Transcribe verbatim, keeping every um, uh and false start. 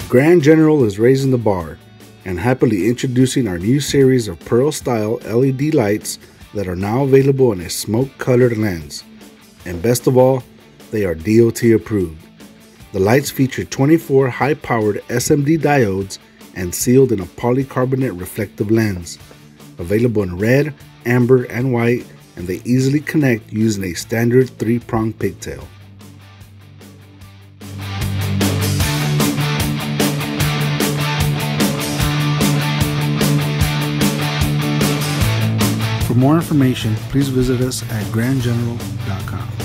Grand General is raising the bar and happily introducing our new series of pearl-style L E D lights that are now available in a smoke-colored lens. And best of all, they are D O T approved. The lights feature twenty-four high-powered S M D diodes and sealed in a polycarbonate reflective lens. Available in red, amber, and white, and they easily connect using a standard three-prong pigtail. For more information, please visit us at grand general dot com.